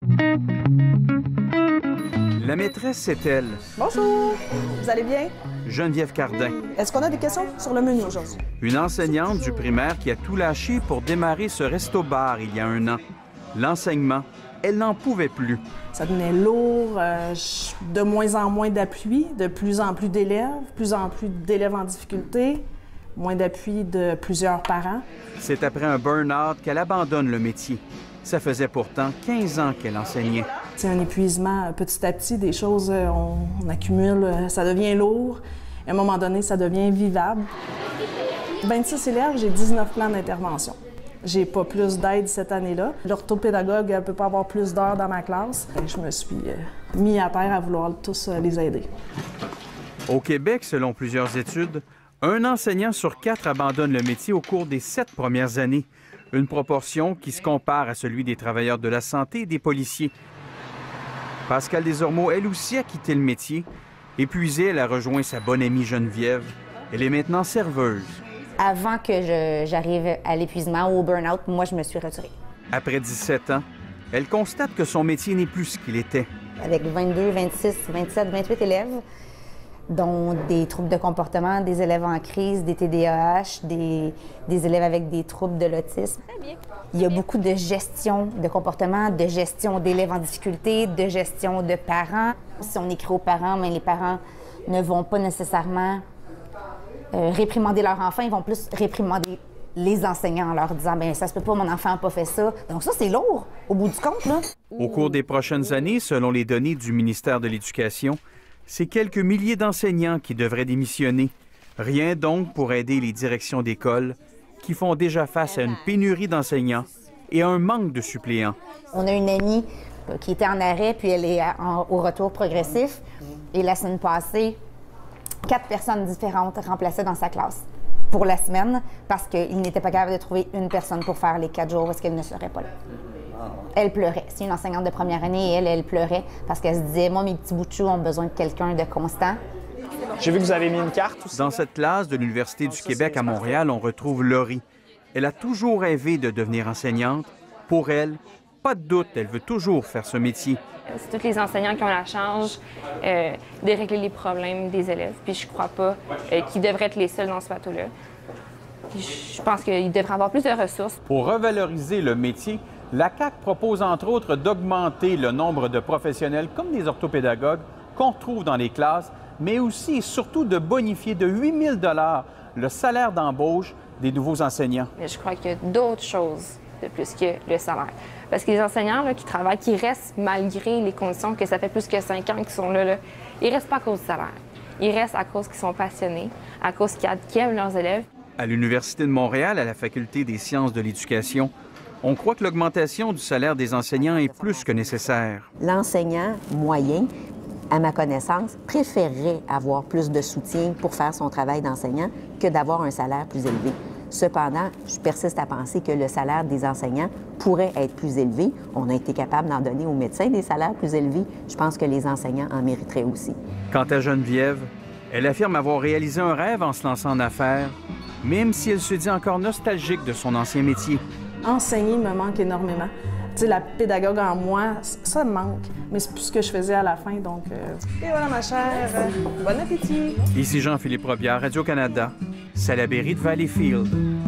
La maîtresse, c'est elle. Bonjour, vous allez bien? Geneviève Cardin. Est-ce qu'on a des questions sur le menu aujourd'hui? Une enseignante du primaire qui a tout lâché pour démarrer ce resto-bar il y a 1 an. L'enseignement, elle n'en pouvait plus. Ça devenait lourd, de moins en moins d'appui, de plus en plus d'élèves en difficulté, moins d'appui de plusieurs parents. C'est après un burn-out qu'elle abandonne le métier. Ça faisait pourtant 15 ans qu'elle enseignait. C'est un épuisement petit à petit, des choses, on accumule, ça devient lourd. À un moment donné, ça devient invivable. 26 élèves, j'ai 19 plans d'intervention. J'ai pas plus d'aide cette année-là. L'orthopédagogue ne peut pas avoir plus d'heures dans ma classe. Je me suis mis à terre à vouloir tous les aider. Au Québec, selon plusieurs études, un enseignant sur 4 abandonne le métier au cours des 7 premières années. Une proportion qui se compare à celui des travailleurs de la santé et des policiers. Pascale Desormeaux, elle aussi, a quitté le métier. Épuisée, elle a rejoint sa bonne amie Geneviève. Elle est maintenant serveuse. Avant que j'arrive à l'épuisement ou au burn-out, moi, je me suis retirée. Après 17 ans, elle constate que son métier n'est plus ce qu'il était. Avec 22, 26, 27, 28 élèves, dont des troubles de comportement, des élèves en crise, des TDAH, des élèves avec des troubles de l'autisme. Il y a beaucoup de gestion de comportement, de gestion d'élèves en difficulté, de gestion de parents. Si on écrit aux parents, mais les parents ne vont pas nécessairement réprimander leur enfant, ils vont plus réprimander les enseignants en leur disant « bien, ça se peut pas, mon enfant n'a pas fait ça ». Donc ça, c'est lourd, au bout du compte, là. Au cours des prochaines années, selon les données du ministère de l'Éducation, c'est quelques milliers d'enseignants qui devraient démissionner. Rien donc pour aider les directions d'école qui font déjà face à une pénurie d'enseignants et à un manque de suppléants. On a une amie qui était en arrêt, puis elle est au retour progressif. Et la semaine passée, 4 personnes différentes remplaçaient dans sa classe pour la semaine parce qu'il n'était pas capable de trouver une personne pour faire les 4 jours parce qu'elle ne serait pas là. Elle pleurait. C'est une enseignante de première année et elle pleurait parce qu'elle se disait « Moi, mes petits bouts de chou ont besoin de quelqu'un de constant. » J'ai vu que vous avez mis une carte aussi. Dans cette classe de l'Université du Québec à Montréal, on retrouve Laurie. Elle a toujours rêvé de devenir enseignante. Pour elle, pas de doute, elle veut toujours faire ce métier. C'est tous les enseignants qui ont la charge de régler les problèmes des élèves. Puis je crois pas qu'ils devraient être les seuls dans ce bateau-là. Je pense qu'ils devraient avoir plus de ressources. Pour revaloriser le métier, la CAQ propose entre autres d'augmenter le nombre de professionnels comme des orthopédagogues qu'on retrouve dans les classes, mais aussi et surtout de bonifier de 8 000 $ le salaire d'embauche des nouveaux enseignants. Mais je crois qu'il y a d'autres choses de plus que le salaire. Parce que les enseignants là, qui travaillent, qui restent malgré les conditions, que ça fait plus que 5 ans qu'ils sont là, ils restent pas à cause du salaire. Ils restent à cause qu'ils sont passionnés, à cause qu'ils aiment leurs élèves. À l'Université de Montréal, à la Faculté des sciences de l'éducation, on croit que l'augmentation du salaire des enseignants est plus que nécessaire. L'enseignant moyen, à ma connaissance, préférerait avoir plus de soutien pour faire son travail d'enseignant que d'avoir un salaire plus élevé. Cependant, je persiste à penser que le salaire des enseignants pourrait être plus élevé. On a été capable d'en donner aux médecins des salaires plus élevés. Je pense que les enseignants en mériteraient aussi. Quant à Geneviève, elle affirme avoir réalisé un rêve en se lançant en affaires, même si elle se dit encore nostalgique de son ancien métier. Enseigner me manque énormément. Tu sais, la pédagogue en moi, ça me manque. Mais c'est plus ce que je faisais à la fin, donc... Et voilà, ma chère. Bon appétit! Ici Jean-Philippe Robillard, Radio-Canada, Salaberry de Valleyfield.